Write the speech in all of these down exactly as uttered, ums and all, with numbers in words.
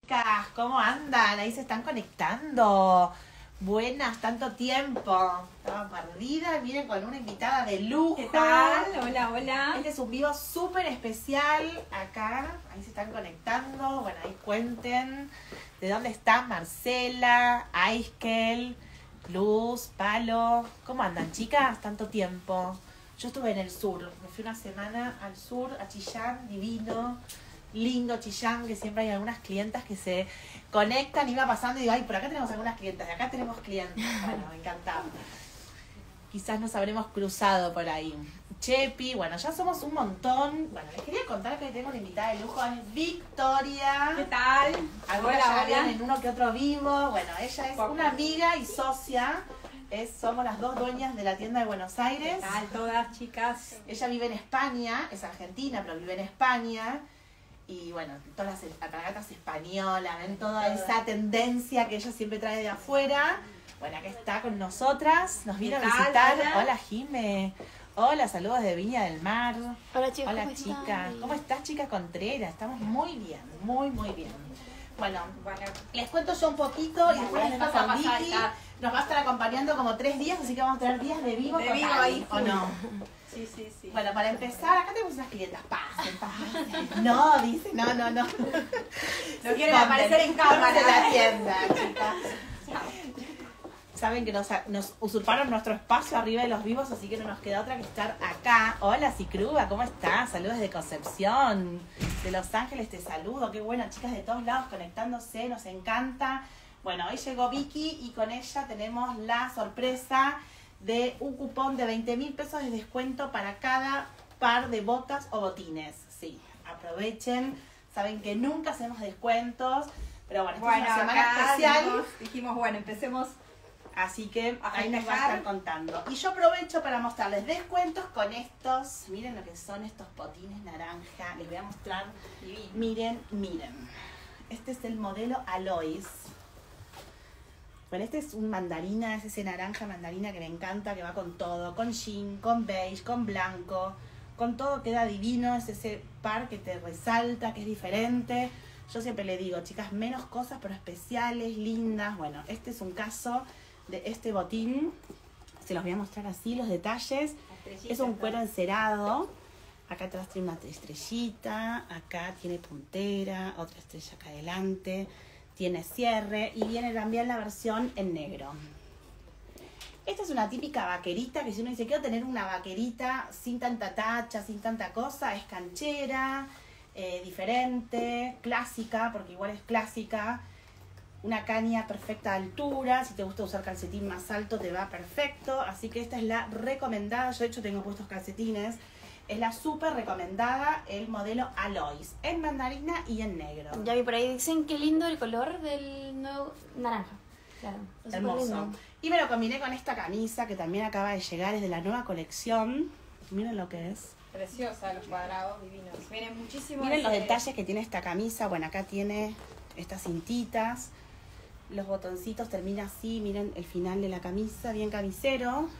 chicas, ¿cómo andan? Ahí se están conectando. Buenas, tanto tiempo. Estaba perdida, miren, con una invitada de lujo. ¿Qué tal? Hola, hola. Este es un vivo súper especial acá. Ahí se están conectando. Bueno, ahí cuenten de dónde está Marcela, Aiskel, Luz, Palo. ¿Cómo andan, chicas? Tanto tiempo. Yo estuve en el sur. Me fui una semana al sur, a Chillán, divino. Lindo Chillán, que siempre hay algunas clientas que se conectan, iba pasando y digo, ay, por acá tenemos algunas clientas, de acá tenemos clientes. Bueno, me encantaba. Quizás nos habremos cruzado por ahí. Chepi, bueno, ya somos un montón. Bueno, les quería contar que hoy tengo una invitada de lujo, es Victoria. ¿Qué tal? Algunas Hola, ya hola. vieron en uno que otro vivo. Bueno, ella es Poco. una amiga y socia. Es, somos las dos dueñas de la tienda de Buenos Aires. ¿Qué tal todas, chicas? Ella vive en España, es argentina, pero vive en España. Y bueno, todas las alpargatas españolas, ven toda esa tendencia que ella siempre trae de afuera. Bueno, acá está con nosotras, nos vino a ¿Qué tal? visitar. Hola. Hola, Jime. Hola, saludos de Viña del Mar. Hola chicos, Hola ¿cómo chicas, están? ¿cómo estás, chica Contreras? Estamos muy bien, muy muy bien. Bueno, Bueno, les cuento yo un poquito y después Dale, les paso pasa, a pasa, Vicky. ya. Nos va a estar acompañando como tres días, así que vamos a tener días de vivo De total, vivo ahí, ¿o full. no? sí, sí, sí. Bueno, para empezar, acá tenemos unas clientas. Pasen, pasen. No, dice, no, no, no. No quieren aparecer en cámara. De la tienda, chicas. Saben que nos, nos usurparon nuestro espacio arriba de los vivos, así que no nos queda otra que estar acá. Hola, Cicruba, ¿cómo estás? Saludos desde Concepción, de Los Ángeles, te saludo. Qué bueno, chicas de todos lados conectándose, nos encanta. Bueno, hoy llegó Vicky y con ella tenemos la sorpresa de un cupón de veinte mil pesos de descuento para cada par de botas o botines. Sí, aprovechen. Saben que nunca hacemos descuentos, pero bueno, esta Bueno, es una semana acá especial. dijimos, dijimos, bueno, empecemos. Así que A ahí nos va a festejar. estar contando. Y yo aprovecho para mostrarles descuentos con estos. Miren lo que son estos botines naranja. Les voy a mostrar. Miren, miren. Este es el modelo Alois. Bueno, este es un mandarina, es ese naranja mandarina que me encanta, que va con todo. Con jean, con beige, con blanco. Con todo queda divino. Es ese par que te resalta, que es diferente. Yo siempre le digo, chicas, menos cosas, pero especiales, lindas. Bueno, este es un caso de este botín. Se los voy a mostrar así, los detalles. Es un cuero encerado. Acá atrás tiene una estrellita. Acá tiene puntera. Otra estrella acá adelante. Tiene cierre. Y viene también la versión en negro. Esta es una típica vaquerita. Que si uno dice, quiero tener una vaquerita sin tanta tacha, sin tanta cosa. Es canchera, eh, diferente, clásica. Porque igual es clásica. Una caña perfecta de altura, si te gusta usar calcetín más alto te va perfecto, así que esta es la recomendada. Yo de hecho tengo puestos calcetines, es la súper recomendada, el modelo Alois, en mandarina y en negro. Ya vi por ahí, dicen qué lindo el color del nuevo naranja. Claro, es Hermoso. superlindo. Y me lo combiné con esta camisa que también acaba de llegar, es de la nueva colección. Miren lo que es. Preciosa, los cuadrados divinos. Miren, muchísimo. Miren los ese- detalles que tiene esta camisa. Bueno, acá tiene estas cintitas. Los botoncitos termina así, miren el final de la camisa, bien camisero.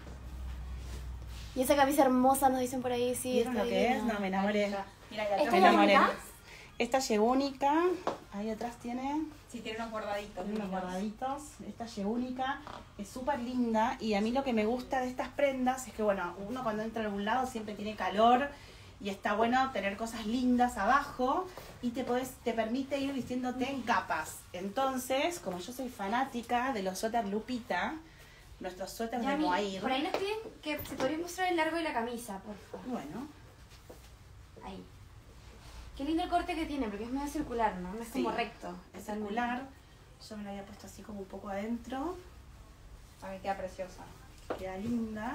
Y esa camisa hermosa nos dicen por ahí, sí. ¿Vieron está lo que es? divina. No, me enamoré. Mira, y ¿Esta atrás Me es la enamoré. única? Esta es única. Ahí atrás tiene sí, tiene unos bordaditos. tiene unos divinos. guardaditos. Esta es única. Es súper linda. Y a mí lo que me gusta de estas prendas es que, bueno, uno cuando entra a algún lado siempre tiene calor. Y está bueno tener cosas lindas abajo. Y te, podés, te permite ir vistiéndote en capas. Entonces, como yo soy fanática de los suéter Lupita, nuestros suéteres de Yami, Moair. por ahí nos piden que se podría mostrar el largo de la camisa, por favor. Bueno, Ahí. Qué lindo el corte que tiene, porque es medio circular, ¿no? No es Sí, como recto. es circular. Yo me la había puesto así como un poco adentro. A ver, queda preciosa. Queda linda.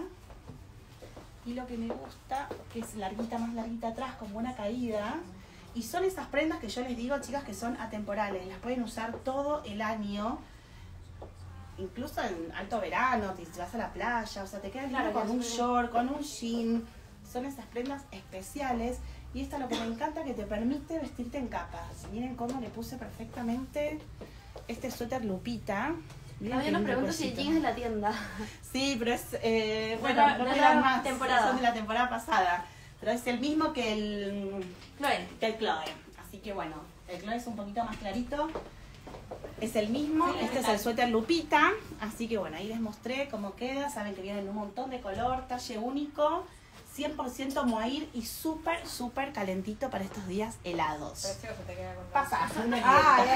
Y lo que me gusta, que es larguita, más larguita atrás, con buena caída. Y son esas prendas que yo les digo, chicas, que son atemporales. Las pueden usar todo el año. Incluso en alto verano, si vas a la playa. O sea, te quedan Claro, con queda un súper short, con un jean. Son esas prendas especiales. Y esta lo que me encanta, que te permite vestirte en capas. Miren cómo le puse perfectamente este suéter Lupita. Miren Todavía qué nos lindo pregunto si el cuellito. jean es de la tienda. Sí, pero es, eh, bueno, No, no, no es quedan la más, temporada. son de la temporada pasada, pero es el mismo que el, Chloe. que el Chloe, así que bueno, el Chloe es un poquito más clarito Es el mismo, este es el suéter Lupita, así que bueno, ahí les mostré cómo queda, saben que vienen un montón de color, talle único, cien por ciento mohair y súper, súper calentito para estos días helados. Precioso te queda con Pasá, una Ah,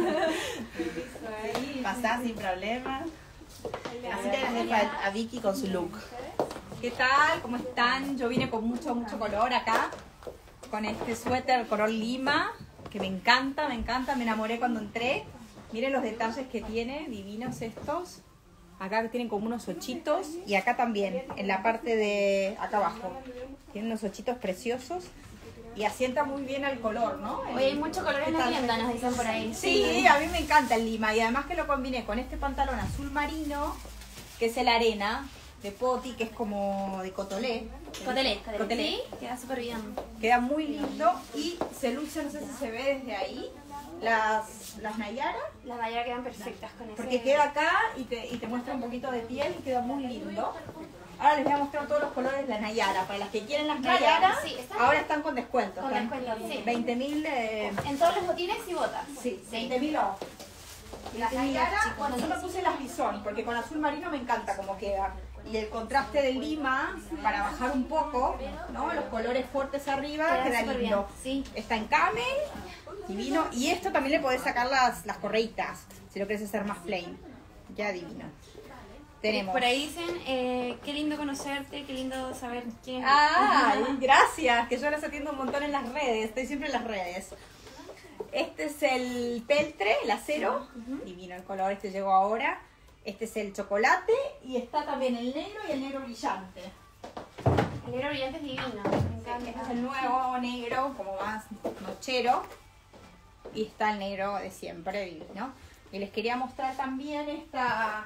ya. Pasá sin problema. Así que les dejo a, a Vicky con su look. ¿Qué tal? ¿Cómo están? Yo vine con mucho, mucho color acá, con este suéter color lima, que me encanta, me encanta, me enamoré cuando entré. Miren los detalles que tiene, divinos estos. Acá tienen como unos ochitos y acá también, en la parte de acá abajo. Tienen unos ochitos preciosos y asienta muy bien al color, ¿no? Oye, hay mucho color en la tienda, nos dicen por ahí. Sí, a mí me encanta el lima y además que lo combiné con este pantalón azul marino, que es el arena de poti, que es como de cotolé. Cotelé, cotelé. Cotelé. Sí, queda súper bien. Queda muy lindo y se luce, no sé si se ve desde ahí, las, las Nayara, Las mallas quedan perfectas con ese. porque queda acá y te, y te muestra un poquito de piel y queda muy lindo. Ahora les voy a mostrar todos los colores de la Nayara. Para las que quieren las Nayara, Sí, están- ahora están con descuento. Con están descuento, sí. veinte mil de... En todos los botines y botas. Sí, veinte mil off. Las Nayara, bueno, yo me puse las bisón, porque con azul marino me encanta cómo queda. Y el contraste del lima, para bajar un poco, ¿no? Los colores fuertes arriba, Queda queda súper lindo. bien, sí. Está en camel, divino. Y esto también le podés sacar las, las correitas, si lo querés hacer más plain. Ya divino. Tenemos... Por ahí dicen, eh, qué lindo conocerte, qué lindo saber quién es. Ah, gracias, que yo las atiendo un montón en las redes, estoy siempre en las redes. Este es el peltre, el acero, divino el color, este llegó ahora. Este es el chocolate y está también el negro y el negro brillante. El negro brillante es divino. Me encanta. Este es el nuevo negro, como más nochero. Y está el negro de siempre, divino. Y les quería mostrar también esta...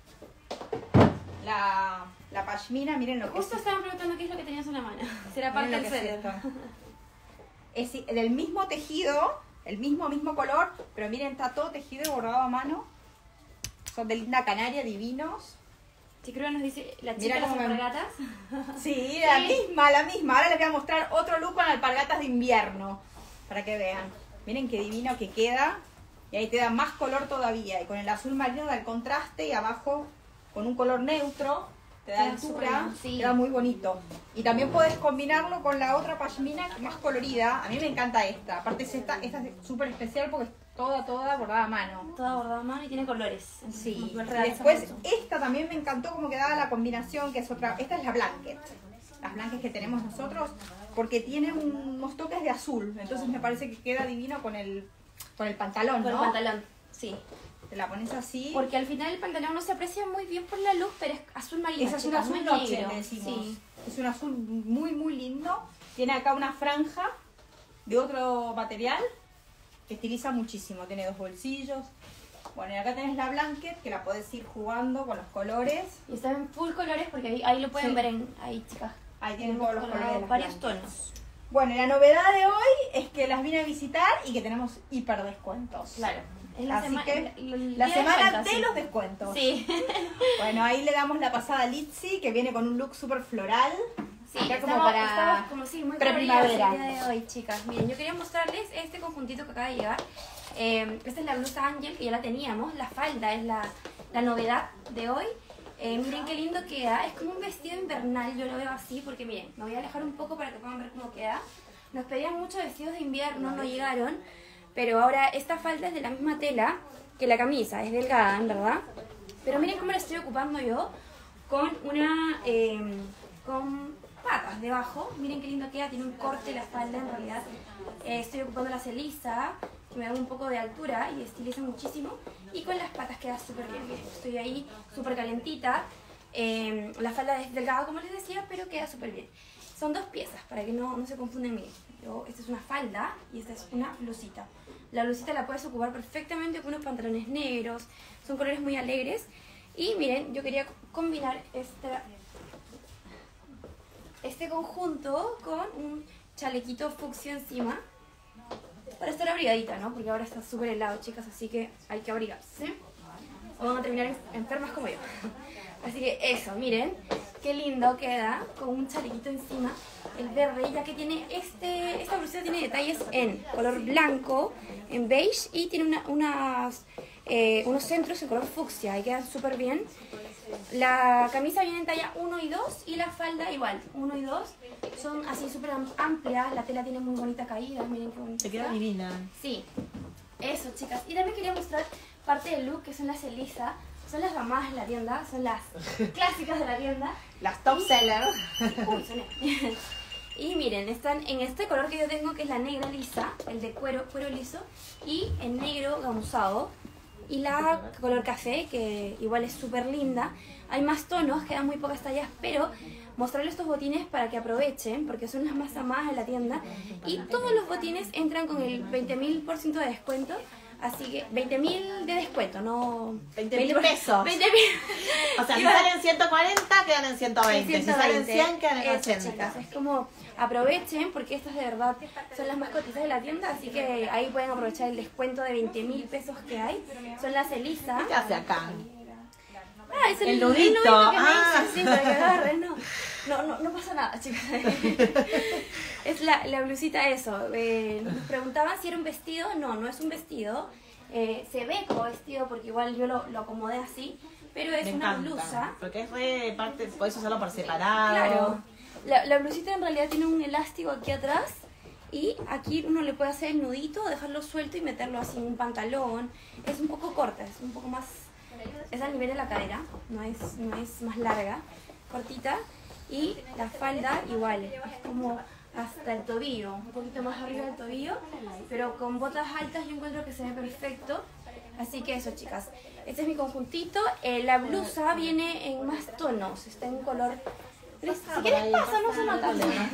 La, la pashmina, miren lo que Justo es. estaban preguntando qué es lo que tenías en la mano. Será parte Miren del lo que es suéter. esto. Es del mismo tejido, el mismo, mismo color, pero miren, está todo tejido y bordado a mano. Son de linda canaria, divinos. Sí, creo que nos dice la chica Mira de las cómo me- alpargatas. Sí, la misma, la misma. Ahora les voy a mostrar otro look con alpargatas de invierno, para que vean. Miren qué divino que queda. Y ahí te da más color todavía. Y con el azul marino da el contraste y abajo con un color neutro te da Queda altura, súper bien, sí. queda muy bonito. Y también puedes combinarlo con la otra pashmina más colorida. A mí me encanta esta. Aparte es esta, esta es súper especial porque es toda, toda bordada a mano. Toda bordada a mano y tiene colores. Sí, Como que y realza después mucho. esta también me encantó como quedaba la combinación, que es otra, esta es la blanket, las blankets que tenemos nosotros, porque tiene unos toques de azul, entonces me parece que queda divino con el, con el pantalón, Con ¿no? el pantalón, sí. Te la pones así, Porque al final el pantalón no se aprecia muy bien por la luz, pero es azul marino. es azul chicas, azul no es noche, negro. le decimos, Sí. es un azul muy muy lindo, tiene acá una franja de otro material que estiliza muchísimo, tiene dos bolsillos. Bueno, y acá tenés la blanket que la podés ir jugando con los colores. Y está en full colores porque ahí, ahí lo pueden Sí. ver en ahí, chicas. Ahí tienen todos los Color- colores de las varios blancas. tonos. Bueno, y la novedad de hoy es que las vine a visitar y que tenemos hiper descuentos. Claro. Es la Así sema- que el- el la día de semana descuento, de sí. los descuentos. Sí. Bueno, ahí le damos la pasada a Litzy, que viene con un look súper floral. Sí, Acá como estamos, para estamos como sí, muy preprimavera. coloridas el día de hoy, chicas. Miren, yo quería mostrarles este conjuntito que acaba de llegar. Eh, esta es la blusa Angel, que ya la teníamos. La falda es la, la novedad de hoy. Eh, miren qué lindo queda. Es como un vestido invernal, yo lo veo así, porque miren, me voy a alejar un poco para que puedan ver cómo queda. Nos pedían muchos vestidos de invierno, no llegaron. Pero ahora esta falda es de la misma tela que la camisa, es delgada, en verdad. Pero miren cómo la estoy ocupando yo con una... eh, con patas debajo. Miren qué lindo queda, tiene un corte la falda en realidad. Eh, estoy ocupando la celisa, que me da un poco de altura y estiliza muchísimo. Y con las patas queda súper bien. Miren, estoy ahí súper calentita. Eh, la falda es delgada, como les decía, pero queda súper bien. Son dos piezas, para que no, no se confunden. Miren, yo, esta es una falda y esta es una blusita. La blusita la puedes ocupar perfectamente con unos pantalones negros. Son colores muy alegres. Y miren, yo quería combinar esta, este conjunto con un chalequito fucsia encima. Para estar abrigadita, ¿no? Porque ahora está súper helado, chicas, así que hay que abrigarse. O van a terminar enfermas como yo. Así que eso, miren. Qué lindo queda, con un chalequito encima, el verde, ya que tiene este, esta blusita tiene detalles en color blanco, en beige, y tiene una, unas, eh, unos centros en color fucsia, y quedan súper bien. La camisa viene en talla uno y dos, y la falda igual, uno y dos, son así súper amplias, la tela tiene muy bonita caída, miren qué bonita. Se queda divina. Sí, eso chicas, y también quería mostrar parte del look, que son las Elisa. Son las mamás de la tienda, son las clásicas de la tienda. Las top y, sellers. Uy, soné. Y miren, están en este color que yo tengo, que es la negra lisa, el de cuero, cuero liso, y el negro gamuzado. Y la color café, que igual es súper linda. Hay más tonos, quedan muy pocas tallas, pero mostrarles estos botines para que aprovechen, porque son las más amadas de la tienda. Y todos los botines entran con el veinte mil por ciento de descuento. Así que veinte mil de descuento, no... veinte mil pesos. veinte mil. O sea, si Iba- salen ciento cuarenta, quedan en ciento veinte. Si salen cien, quedan en Eso, ochenta. chicas, es como aprovechen, porque estas de verdad son las más cotizadas de la tienda, así que ahí pueden aprovechar el descuento de veinte mil pesos que hay. Son las Elisa. ¿Qué hace acá? Ah, es el, El el nudito, nudito que ah. me hice, sí, para que agarren, no. No, no, no pasa nada, chicas. Es la, la blusita eso. Eh, nos preguntaban si era un vestido. No, no es un vestido. Eh, se ve como vestido porque igual yo lo, lo acomodé así, pero es Me una encanta, blusa. porque es re parte, puedes usarlo por separado. Claro. La, la blusita en realidad tiene un elástico aquí atrás y aquí uno le puede hacer el nudito, dejarlo suelto y meterlo así en un pantalón. Es un poco corta, es un poco más... Es al nivel de la cadera, no es, no es más larga, cortita. Y la falda igual, es como hasta el tobillo, un poquito más arriba del tobillo, pero con botas altas yo encuentro que se ve perfecto. Así que eso, chicas, este es mi conjuntito. Eh, la blusa viene en más tonos, está en color... Si quieres pasa, no se nota.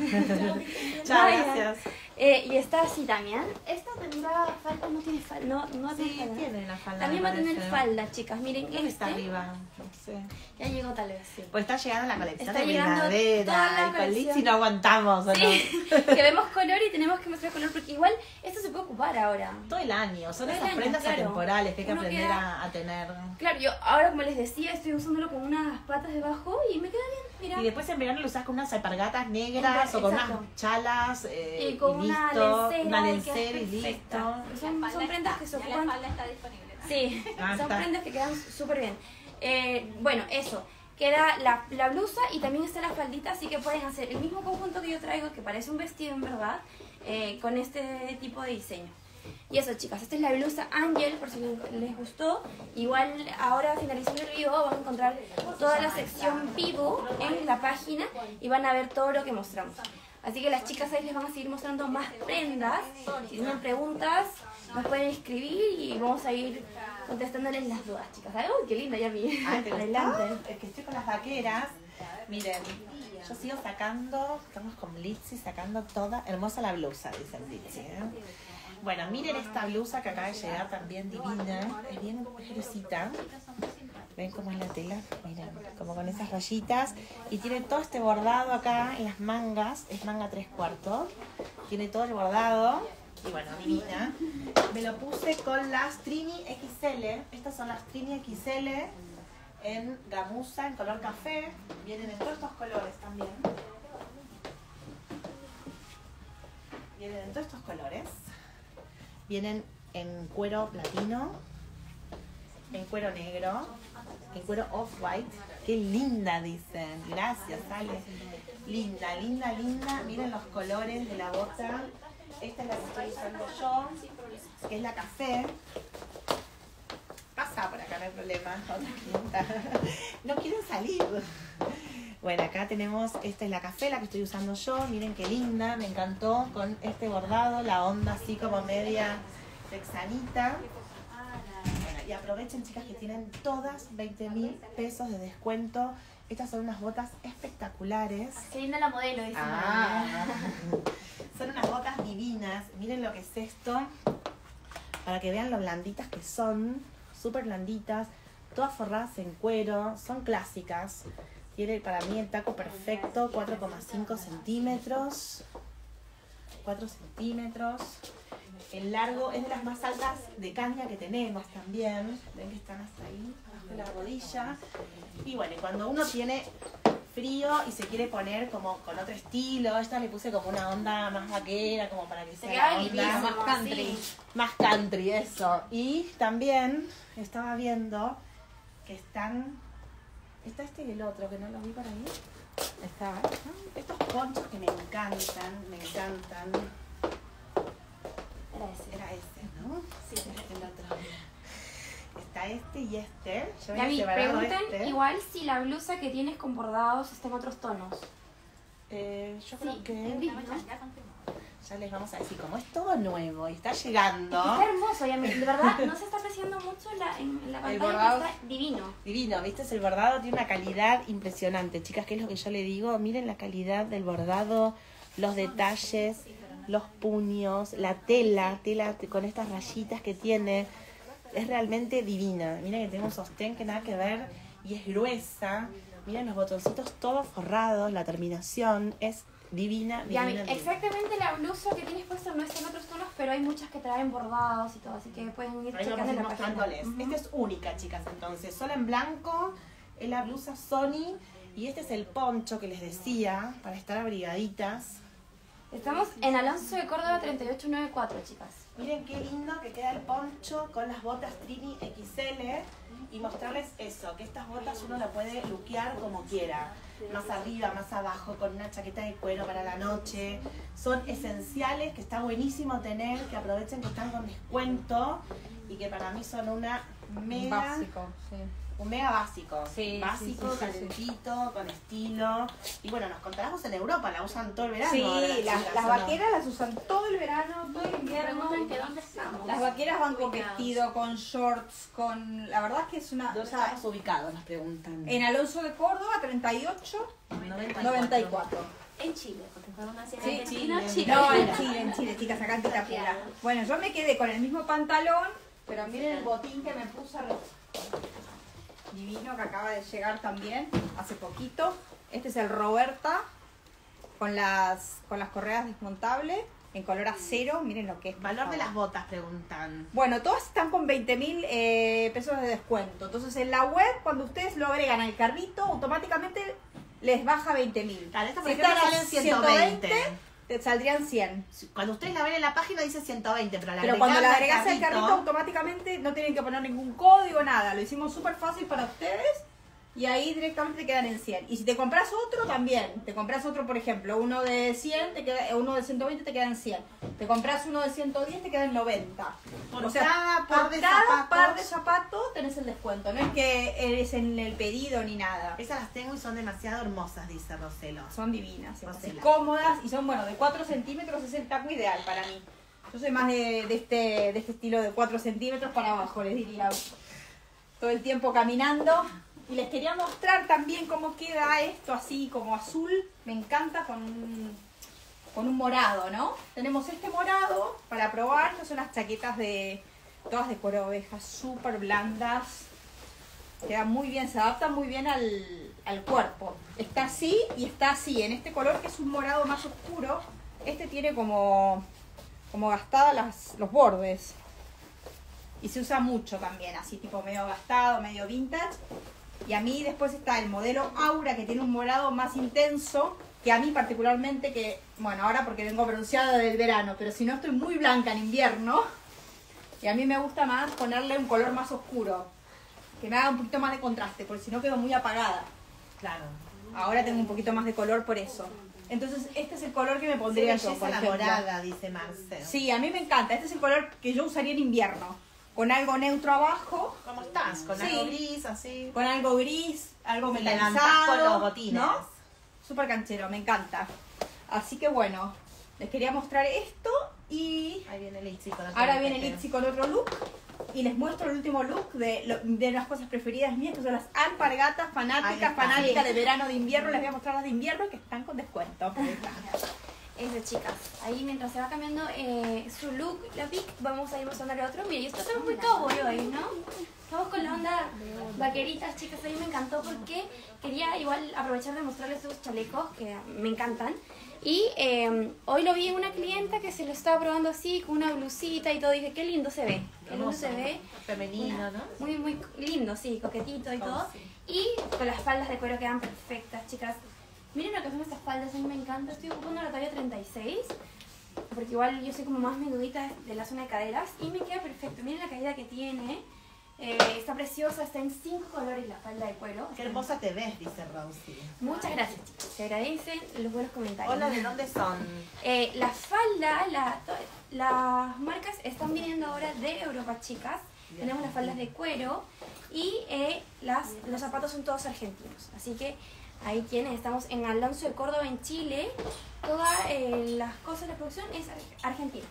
Chao, Vaya. gracias. Eh, y está así también. Esta tendrá falda, no tiene falda, no, no tiene Sí, falda. tiene la falda. También me va a tener parece. falda, chicas. Miren, ¿Dónde este está arriba? No sé. ya llegó tal vez, sí. Pues está llegando la colección Está de llegando toda la primavera. Y con colección. Lizzy no aguantamos, ¿o Sí, no? que vemos color y tenemos que mostrar color porque igual esto se puede ocupar ahora. Todo el año. Son Todo el esas año, prendas claro. atemporales que hay que Uno aprender queda- a, a tener. Claro, yo ahora como les decía estoy usándolo con unas patas debajo y me queda bien, mira. Y después en verano lo usas con unas alpargatas negras o con Exacto. unas chalas eh, Y con y una listo. lencera, Una y lencera queda y listo. perfecta. Son, son prendas que se Ya la ocupan. falda está disponible. Sí, Ah, son está. prendas que quedan súper bien. Eh, bueno, eso. Queda la, la blusa y también está la faldita, así que pueden hacer el mismo conjunto que yo traigo, que parece un vestido en verdad, eh, con este tipo de diseño. Y eso, chicas, esta es la blusa Angel, por si les gustó. Igual ahora finalizando el video van a encontrar toda la sección vivo en la página y van a ver todo lo que mostramos. Así que las chicas ahí les van a seguir mostrando más prendas. Si tienen preguntas, nos pueden escribir y vamos a ir contestándoles las dudas, chicas. Ay, uy, qué linda, ya vi. Ah, ¿te gustó? Adelante. Es que estoy con las vaqueras. Miren, yo sigo sacando, estamos con Blitzy sacando toda, hermosa la blusa, dice Blitzy. ¿eh? Bueno, miren esta blusa que acaba de llegar también divina, es bien gruesita. ¿Ven cómo es la tela? Miren, como con esas rayitas. Y tiene todo este bordado acá en las mangas, es manga tres cuartos. Tiene todo el bordado. Y bueno, divina. Me lo puse con las Trini X L. Estas son las Trini X L en gamuza, en color café. Vienen en todos estos colores también. Vienen en todos estos colores. Vienen en cuero platino, en cuero negro, en cuero off-white. Qué linda, dicen. Gracias, Ale. Linda, linda, linda. Miren los colores de la bota. Esta es la que estoy usando yo, que es la café. Pasa por acá, no hay problema. Otra clienta. No quieren salir. Bueno, acá tenemos, esta es la café, la que estoy usando yo. Miren qué linda, me encantó con este bordado, la onda así como media texanita. Bueno, y aprovechen, chicas, que tienen todas veinte mil pesos de descuento. Estas son unas botas espectaculares. Qué linda la modelo, dice. Ah, son unas botas divinas. Miren lo que es esto. Para que vean lo blanditas que son. Súper blanditas. Todas forradas en cuero. Son clásicas. Tiene para mí el taco perfecto. cuatro coma cinco centímetros. cuatro centímetros. El largo es de las más altas de caña que tenemos también. Ven que están hasta ahí, abajo de la rodilla. Y bueno, y cuando uno tiene frío y se quiere poner como con otro estilo. Esta le puse como una onda más vaquera, como para que Se sea queda la onda lindísimo, más country. sí. más country, eso. Y también estaba viendo que están... Está este y el otro, que no lo vi por ahí. Está, Estos ponchos que me encantan, me encantan. Era ese. Era este, ¿no? Sí. El otro. Está este y este. Yo Gaby, había separado preguntan este. igual si la blusa que tienes con bordados está en otros tonos. Eh, yo Sí, creo en que gris, ¿no? ya les vamos a decir, como es todo nuevo y está llegando. Está hermoso, ya, de verdad no se está apreciando mucho en la, en la El pantalla, bordado. pero está divino. Divino, ¿viste? El bordado tiene una calidad impresionante. Chicas, ¿qué es lo que yo le digo? Miren la calidad del bordado, los detalles, los puños, la tela, tela con estas rayitas que tiene. Es realmente divina. Miren que tiene un sostén que nada que ver y es gruesa. Miren los botoncitos todos forrados, la terminación es divina, divina, Yami, divina. exactamente la blusa que tienes puesta no está en otros tonos, pero hay muchas que traen bordados y todo, así que pueden ir Ahí checando vamos a en ir la página. mostrándoles. Ujú. Esta es única, chicas, entonces. Sola en blanco, es la blusa Sony. Y este es el poncho que les decía, para estar abrigaditas. Estamos en Alonso de Córdoba treinta y ocho noventa y cuatro, chicas. Miren qué lindo que queda el poncho con las botas Trini equis ele. Y mostrarles eso, que estas botas uno la puede luquear como quiera. Más arriba, más abajo, con una chaqueta de cuero para la noche. Son esenciales, que está buenísimo tener, que aprovechen que están con descuento. Y que para mí son una mega... básico, sí. Un mega básico, Sí, básico, sí, sí, sí, calentito, con estilo. Y bueno, nos contarás en Europa, la usan todo el verano. Sí, ahora las, chicas, las ¿o no? vaqueras las usan todo el verano, todo el invierno. Preguntan que dónde estamos. Las vaqueras van con vestido, con shorts, con... La verdad es que es una... ¿Dónde o sea, estamos ubicados? Nos preguntan. en Alonso de Córdoba, treinta y ocho noventa y cuatro. En Chile, porque fueron hacia Sí, Argentina, Chile. Chile. No, en Chile, en Chile, chicas, acá en Titapura. Bueno, yo me quedé con el mismo pantalón, pero miren el botín que me puse divino, que acaba de llegar también hace poquito. Este es el Roberta con las con las correas desmontables en color acero. Miren lo que es. por Valor de favor. las botas, preguntan. Bueno, todas están con veinte mil eh, pesos de descuento. Entonces en la web, cuando ustedes lo agregan al carrito, automáticamente les baja veinte mil. Claro, esta por Si ejemplo están a salen ciento veinte. te saldrían cien. Cuando ustedes la ven en la página dice ciento veinte, pero, la Pero cuando la agregás agregas al carrito, automáticamente no tienen que poner ningún código, nada. Lo hicimos súper fácil para ustedes y ahí directamente te quedan en cien. Y si te compras otro, también. Te compras otro, por ejemplo, uno de cien, te queda, uno de ciento veinte te queda en cien. Te compras uno de ciento diez, te queda en noventa. Por o sea, cada par por de cada zapatos. par de zapatos tenés el descuento. No es que eres en el pedido ni nada. Esas las tengo y son demasiado hermosas, dice Roselo. Son divinas, son Rosela. cómodas y son, bueno, de cuatro centímetros es el taco ideal para mí. Yo soy más de, de, este, de este estilo de cuatro centímetros para abajo, les diría. Todo el tiempo caminando. Y les quería mostrar también cómo queda esto así como azul. Me encanta con un, con un morado, ¿no? Tenemos este morado para probar. Estas son las chaquetas de todas de cuero de oveja, súper blandas. Queda muy bien, se adapta muy bien al, al cuerpo. Está así y está así. En este color que es un morado más oscuro, este tiene como, como gastadas las, los bordes. Y se usa mucho también, así tipo medio gastado, medio vintage. Y a mí después está el modelo Aura, que tiene un morado más intenso, que a mí particularmente, que, bueno, ahora porque vengo bronceada del verano, pero si no estoy muy blanca en invierno, y a mí me gusta más ponerle un color más oscuro, que me haga un poquito más de contraste, porque si no quedo muy apagada. Claro. Ahora tengo un poquito más de color por eso. Entonces este es el color que me pondría yo, por la ejemplo. morada, dice Marcel. Sí, a mí me encanta. Este es el color que yo usaría en invierno. Con algo neutro abajo, ¿Cómo estás? Con Sí. algo gris, así. con algo gris, algo Y te levantás metalizado, con los botines. ¿no? Súper canchero, me encanta. Así que bueno, les quería mostrar esto y Ahí viene el Itzy con otro ahora viene look. Litzy con otro look. Y les muestro el último look de, lo- de las cosas preferidas mías, que son las alpargatas Ahí fanáticas, está. fanáticas de verano, de invierno. Les voy a mostrar las de invierno que están con descuento. Eso, chicas. Ahí mientras se va cambiando eh, su look, la pic, vamos a ir mostrando el otro. Mira, y esto estamos muy cowboy hoy, ¿no? Estamos con la onda vaqueritas, chicas. A mí me encantó porque quería igual aprovechar de mostrarles estos chalecos que me encantan. Y eh, hoy lo vi en una clienta que se lo estaba probando así, con una blusita y todo. Dije, qué lindo se ve. qué lindo se ve. Femenino, ¿no? Muy, muy lindo, sí, coquetito y Oh, todo. sí. Y con las faldas de cuero quedan perfectas, chicas. Miren lo que son estas faldas, a mí me encanta. Estoy ocupando la talla treinta y seis, porque igual yo soy como más menudita de la zona de caderas y me queda perfecto. Miren la caída que tiene. Eh, está preciosa, está en cinco colores la falda de cuero. Qué hermosa te ves, dice Rosy. Muchas gracias, chicas. Se agradecen los buenos comentarios. Hola, ¿de dónde son? Eh, la falda, la, to- las marcas están viniendo ahora de Europa, chicas. Tenemos las faldas de cuero y eh, las, los zapatos son todos argentinos. Así que ahí tienen, estamos en Alonso de Córdoba, en Chile. Todas eh, las cosas de la producción es ar- argentina.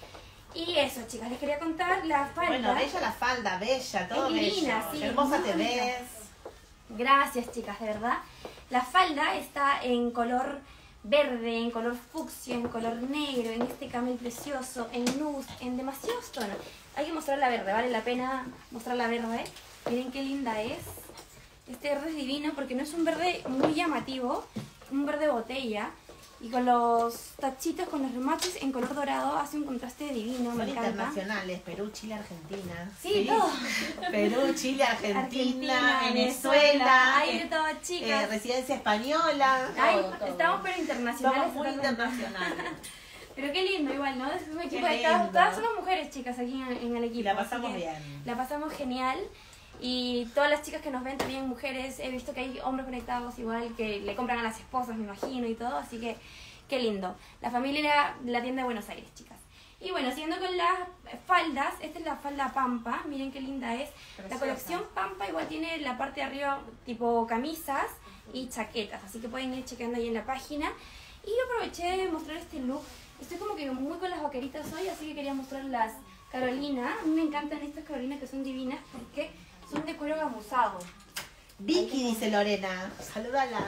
Y eso, chicas, les quería contar la falda. Bueno, bella la falda, bella, todo Es divina, bello. sí, Qué hermosa muy te bonita. ves. Gracias, chicas, de verdad. La falda está en color verde, en color fucsia, en color negro, en este camel precioso, en nude, en demasiados tonos. Hay que mostrar la verde, vale la pena mostrar la verde. Miren qué linda es. Este verde es divino porque no es un verde muy llamativo, un verde botella. Y con los tachitos, con los remates en color dorado, hace un contraste divino, Son me encanta. internacionales, Perú, Chile, Argentina. Sí, todo. Perú, Chile, Argentina, Argentina, Venezuela. hay de eh, todo, chicas. eh, residencia española. Ay, todo, todo. estamos pero internacionales. Somos muy totalmente. internacionales. Pero qué lindo igual, ¿no? Es un equipo Qué de cada, lindo. todas somos mujeres, chicas, aquí en, en el equipo. Y la así pasamos que bien. La pasamos genial. Y todas las chicas que nos ven también mujeres, he visto que hay hombres conectados igual, que le compran a las esposas, me imagino, y todo, así que qué lindo. La familia de la tienda de Buenos Aires, chicas. Y bueno, siguiendo con las faldas, esta es la falda Pampa, miren qué linda es. Preciosa. La colección Pampa igual tiene la parte de arriba tipo camisas y chaquetas, así que pueden ir chequeando ahí en la página. Y yo aproveché de mostrar este look. Estoy como que muy con las vaqueritas hoy, así que quería mostrar las Carolina. A mí me encantan estas Carolinas que son divinas porque son de cuero gamuzado. Vicky, dice Lorena. Salúdala.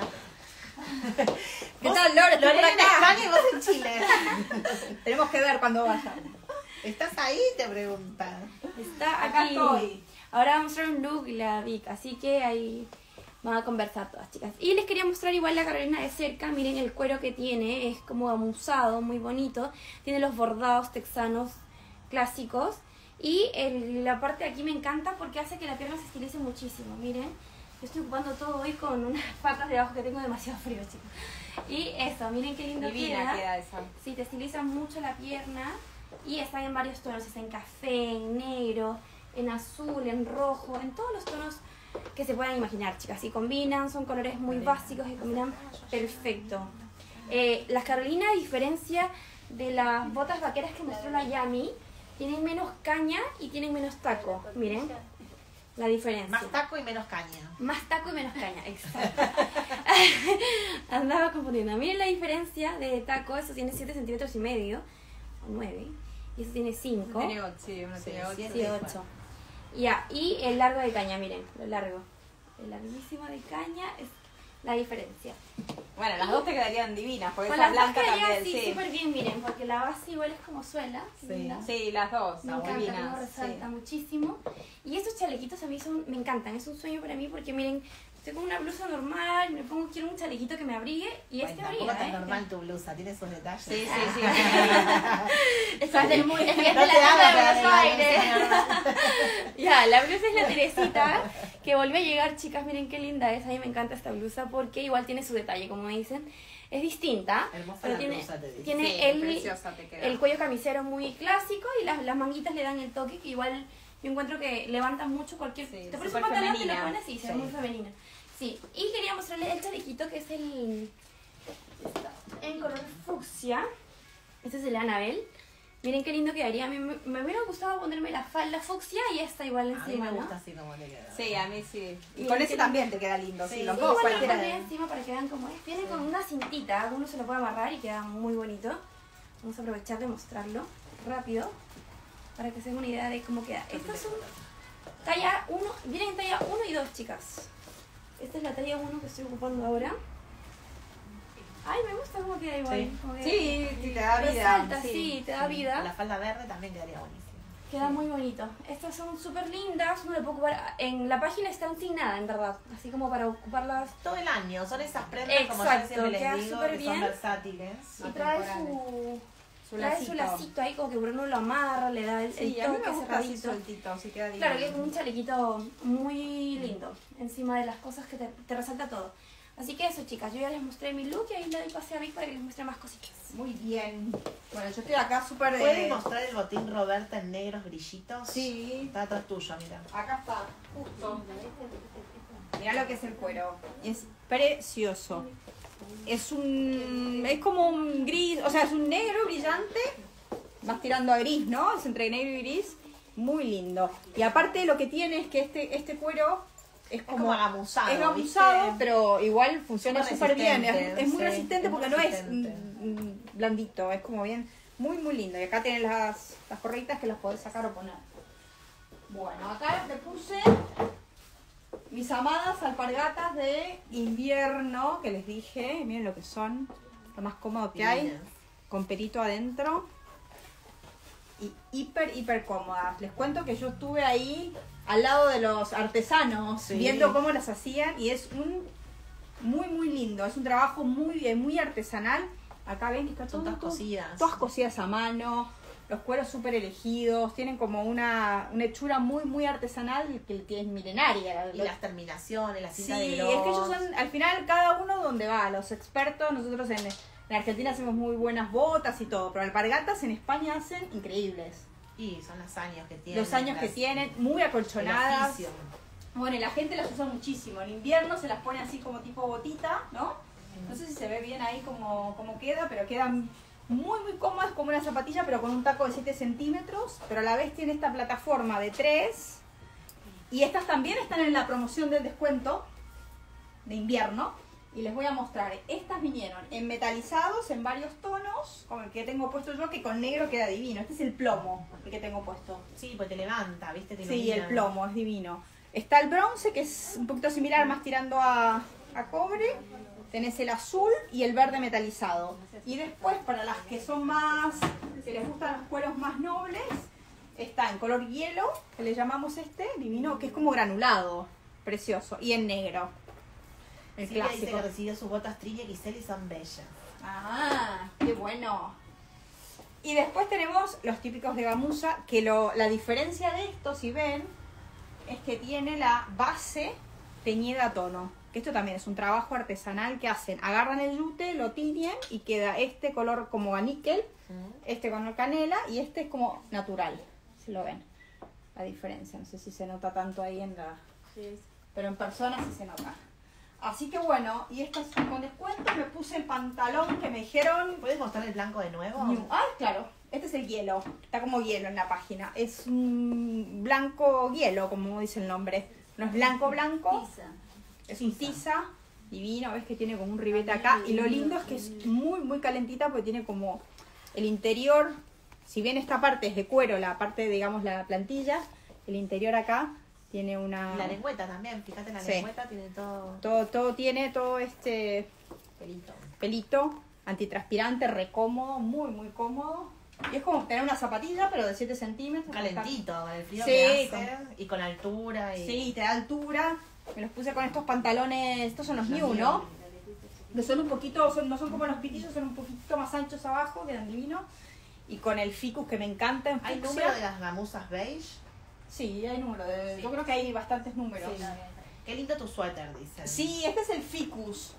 ¿Qué Vos- tal, Lore? Estoy Lorena por en acá. España y vos en Chile. Tenemos que ver cuando vaya. ¿Estás ahí? Te pregunta. Está Acá aquí. estoy. Ahora va a mostrar un look la Vic, así que ahí van a conversar todas, chicas. Y les quería mostrar igual la Carolina de cerca. Miren el cuero que tiene, es como gamuzado, muy bonito. Tiene los bordados texanos clásicos. Y el- la parte de aquí me encanta porque hace que la pierna se estilice muchísimo. Miren, yo estoy ocupando todo hoy con unas patas de abajo que tengo demasiado frío, chicos. Y eso, miren qué lindo Divina queda. queda esa. Sí, te estiliza mucho la pierna y está en varios tonos, está en café, en negro, en azul, en rojo, en todos los tonos que se puedan imaginar, chicas. Y combinan, son colores muy básicos y combinan perfecto. Eh, las Carolina, a diferencia de las botas vaqueras que mostró la Yami, tienen menos caña y tienen menos taco. Miren la diferencia. Más taco y menos caña. Más taco y menos caña, exacto. Andaba confundiendo. Miren la diferencia de taco, eso tiene siete centímetros y medio, o nueve, y eso tiene cinco, Tiene ocho, sí, uno Sí, tiene ocho. siete. sí, ocho. Ya, y el largo de caña, miren, lo largo. El larguísimo de caña es la diferencia. Bueno, las dos te quedarían divinas, porque Con esa las dos blanca quedaría también, así sí. súper bien, miren, porque la base igual es como suela. Sí. linda. Sí, las dos, Me las encanta, cómo divinas. resalta Sí. muchísimo. Y estos chalequitos a mí son, me encantan, es un sueño para mí porque miren, estoy con una blusa normal, me pongo, quiero un chalequito que me abrigue y este Bueno, abriga, tampoco tan ¿eh? normal tu blusa, tiene sus detalles. Sí, sí, sí. Esa es del muy, es que es No de la te tanda hagas de la- Buenos la- Aires. Ya, la blusa es la Teresita, que volvió a llegar, chicas, miren qué linda es, a mí me encanta esta blusa porque igual tiene su detalle, como me dicen. Es distinta, Hermosa pero la tiene, blusa, te dice. tiene Sí, el, preciosa te queda. el cuello camisero muy clásico y las, las manguitas le dan el toque que igual yo encuentro que levanta mucho cualquier... Sí, te pones un súper pantalón y lo femenina. pones y se ve Sí. muy femenina. Sí, y quería mostrarles el chalequito que es el... está en color fucsia. Este es el Anabel. Miren qué lindo quedaría. A mí me, me hubiera gustado ponerme la falda fucsia y esta igual A mí encima, me ¿no? gusta así como le queda. Sí, a mí sí. Y Bien, con qué ese lindo. también te queda lindo, sí, Sí, los sí, dos, Igual lo cualquiera. pondré encima para que vean cómo es. Viene con una cintita, uno se lo puede amarrar y queda muy bonito. Vamos a aprovechar de mostrarlo rápido para que se den una idea de cómo queda. Estas son talla uno, vienen en talla uno y dos, chicas. Esta es la talla uno que estoy ocupando ahora. Ay, me gusta cómo queda igual. Sí. como que Sí, sí, te da vida. resalta, sí, te da Sí, vida. La falda verde también quedaría buenísima. Queda muy bonito. Estas son súper lindas, uno le puede ocupar. En la página están sin nada, en verdad. Así como para ocuparlas. Todo el año, son esas prendas como yo Exacto, siempre queda les digo, súper que bien. son versátiles. Y trae Atemporales. su, Su trae lacito. su lacito ahí como que Bruno lo amarra, le da el, Sí, el a mí toque me gusta así cerradito. sueltito, así queda divino. Claro, que es un chalequito muy lindo, encima de las cosas que te, te resalta todo. Así que eso, chicas, yo ya les mostré mi look y ahí le doy pase a Vic para que les muestre más cositas. Muy bien. Bueno, yo estoy acá súper de... ¿Puedes mostrar el botín Roberta en negros brillitos? Sí. Está atrás tuyo, mira. Acá está, justo. Mirá lo que es el cuero. Es precioso. Es un... es como un gris, o sea, es un negro brillante. Vas tirando a gris, ¿no? Es entre negro y gris. Muy lindo. Y aparte lo que tiene es que este, este cuero es Es como... como gamuzado, es gamuzado, ¿viste? pero igual funciona Súper súper bien. Es, resistente, es muy sí, resistente es porque muy no resistente. es mm, mm, blandito. Es como bien, muy, muy lindo. Y acá tienen las, las correitas que las podés sacar o poner. Bueno, acá le puse mis amadas alpargatas de invierno, que les dije, miren lo que son, lo más cómodo que hay, Divinas. con perito adentro. Y hiper, hiper cómodas. Les cuento que yo estuve ahí al lado de los artesanos, Sí. viendo cómo las hacían, y es un muy, muy lindo. Es un trabajo muy bien, muy artesanal. Acá ven que está Son todo, todas cosidas. todas cosidas a mano. Los cueros súper elegidos, tienen como una, una hechura muy, muy artesanal que es milenaria. Y las terminaciones, la Sí, cinta de es gloss. que ellos son, al final, cada uno donde va, los expertos, nosotros en, en Argentina hacemos muy buenas botas y todo, pero alpargatas en España hacen increíbles. Y son los años que tienen. Los años que las- tienen, muy el acolchonadas. oficio. Bueno, y la gente las usa muchísimo. En invierno se las pone así como tipo botita, ¿no? No sé si se ve bien ahí como, como queda, pero quedan muy, muy cómodas, como una zapatilla, pero con un taco de siete centímetros. Pero a la vez tiene esta plataforma de tres. Y estas también están en la promoción del descuento de invierno. Y les voy a mostrar. Estas vinieron en metalizados, en varios tonos, como el que tengo puesto yo, que con negro queda divino. Este es el plomo, el que tengo puesto. Sí, pues te levanta, ¿viste? Te Sí, ilumina. el plomo, es divino. Está el bronce, que es un poquito similar, más tirando a, a cobre. Tenés el azul y el verde metalizado. Y después, para las que son más, que les gustan los cueros más nobles, está en color hielo, que le llamamos este, divino, que es como granulado, precioso. Y en negro, el Sí, dice clásico. que recibió sus botas Trilla y X L y son bellas. Ah, qué bueno. Y después tenemos los típicos de gamuza, que lo, la diferencia de estos, si ven, es que tiene la base teñida a tono. Que esto también es un trabajo artesanal que hacen. Agarran el yute, lo tiñen y queda este color como a níquel, este color canela y este es como natural. Si lo ven, la diferencia. No sé si se nota tanto ahí en la... Pero en persona sí se nota. Así que bueno, y estas son con descuento. Me puse el pantalón que me dijeron... ¿Puedes mostrar el blanco de nuevo? New. Ah, claro. Este es el hielo. Está como hielo en la página. Es un blanco hielo, como dice el nombre. No es blanco blanco. Es un tiza. Divino. Ves que tiene como un ribete acá. Y lo lindo es que es muy, muy calentita porque tiene como el interior. Si bien esta parte es de cuero, la parte, digamos, la plantilla, el interior acá tiene una... La lengüeta también, fíjate en la Sí. lengüeta, tiene todo Todo, todo tiene todo este pelito. pelito, antitranspirante, re cómodo, muy, muy cómodo. Y es como tener una zapatilla, pero de siete centímetros. Calentito, con el frío Sí, que con- hace y con altura. Y... Sí, te da altura. Me los puse con estos pantalones, estos son los Los New, New. ¿no? Que son un poquito, son, no son como los pitillos, son un poquito más anchos abajo, quedan divinos. Y con el ficus que me encanta en ¿Hay fucsia. número de las gamuzas beige? Sí, hay número. De, Sí. Yo creo que hay bastantes números. Sí. Qué lindo tu suéter, dicen. Sí, este es el ficus.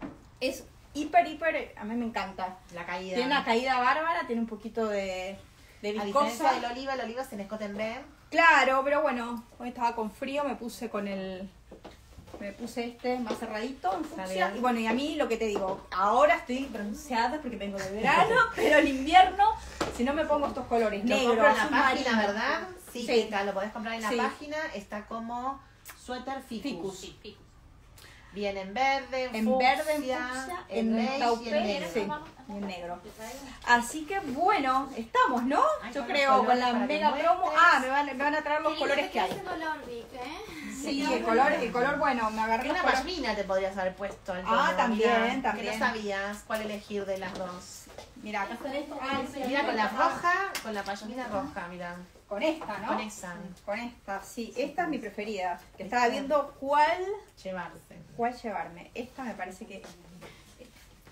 Es hiper, hiper, a mí me encanta. La caída. Tiene una caída bárbara, tiene un poquito de, de A viscosa. diferencia del oliva, el oliva es en escote en B. Claro, pero bueno, hoy estaba con frío, me puse con el... Me puse este más cerradito en Está fucsia. bien. Y bueno, y a mí lo que te digo, ahora estoy bronceada porque vengo de verano, pero el invierno, si no me pongo estos colores Lo negro, compro en la azul página, marino. ¿verdad? Sí, Sí. Kika, lo podés comprar en la Sí. página. Está como suéter ficus. Ficus. Viene en verde, en, En fucsia, verde, en fucsia, en en beige y taupe, en negro. sí, y en negro. Así que bueno, estamos, ¿no? Ay, Yo con creo, los con la colores para que mega promo. muestres. Ah, me van, me van a traer los colores que hay. Ese color, Vic, ¿eh? Sí, el color, el color, bueno, me agarré Y los una colores. pashmina te podrías haber puesto. el Ah, tono, también, mirá, también. Que no sabías cuál elegir de las dos. Mira, acá están estos. Ah, sí, Mira, con la acá. roja, con la pashmina roja, mira. Con esta, ¿no? Con esa. Con esta, sí. Esta es mi preferida. Que estaba viendo cuál, Llevarse. cuál llevarme. Esta me parece que...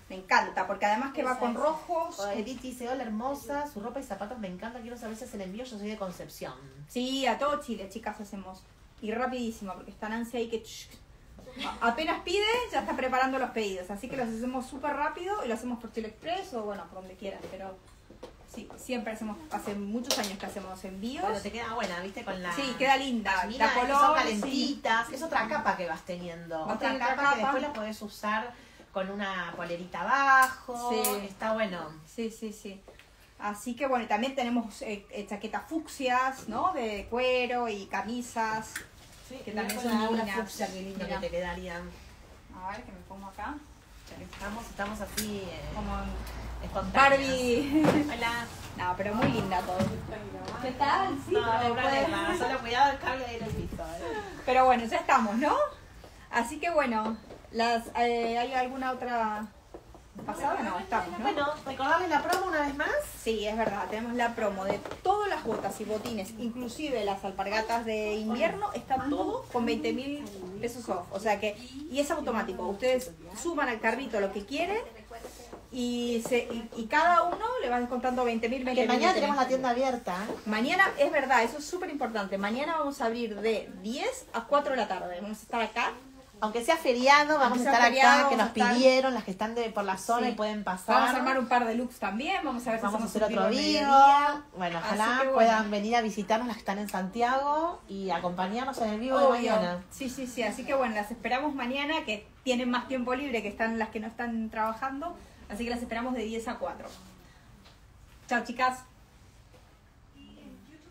Me encanta, porque además que va Esa con es. rojos. O Edith dice, hola hermosa, su ropa y zapatos me encanta, quiero saber si hace el envío, yo soy de Concepción. Sí, a todo Chile, chicas, hacemos. Y rapidísimo, porque está Nancy ahí que a- apenas pide, ya está preparando los pedidos. Así que los hacemos súper rápido y lo hacemos por Chile Express o bueno, por donde quieran. Pero sí, siempre hacemos, hace muchos años que hacemos envíos. Bueno, te queda buena, viste, con la... Sí, queda linda. pashmina, La que color, son sí. calentitas, es otra capa que vas teniendo. Va a Otra tener capa, otra que capa. después la podés usar con una polerita abajo. Sí. Está bueno. Sí, sí, sí. Así que bueno, y también tenemos eh, eh, chaquetas fucsias, ¿no? De cuero y camisas. Sí, Que mira también con son la- una divinas. fucsia, qué lindo Mira. que te quedarían. A ver, que me pongo acá. Estamos, estamos así, eh, Como espontáneas. Barbie. Hola. No, pero muy linda todo. ¿Qué tal? Sí, No, no hay pero problema, puede- solo cuidado el cable ahí en el piso. ¿eh? Pero bueno, ya estamos, ¿no? Así que bueno, las, eh, ¿hay alguna otra pasada? No, estamos, ¿no? Bueno, recordarles la promo una vez más. Sí, es verdad, tenemos la promo de todas las botas y botines, inclusive las alpargatas de invierno, está todo con veinte mil pesos off. O sea que, y es automático, ustedes suman al carrito lo que quieren y, se, y, y cada uno le va descontando veinte mil, veinte Que mil. mañana tenemos la tienda abierta. ¿eh? Mañana, es verdad, eso es súper importante, mañana vamos a abrir de diez a cuatro de la tarde, vamos a estar acá. Aunque sea feriado, vamos Aunque a sea estar feriado, acá, que nos vamos a estar- pidieron, las que están de, por la zona Sí. y pueden pasar. Vamos a armar un par de looks también, vamos a ver si Vamos a hacemos hacer un otro vivo al vivo. mediodía. Bueno, Así ojalá que bueno. puedan venir a visitarnos las que están en Santiago y acompañarnos en el vivo de Obvio. mañana. Sí, sí, sí. Así que bueno, las esperamos mañana, que tienen más tiempo libre, que están las que no están trabajando. Así que las esperamos de diez a cuatro. Chao, chicas.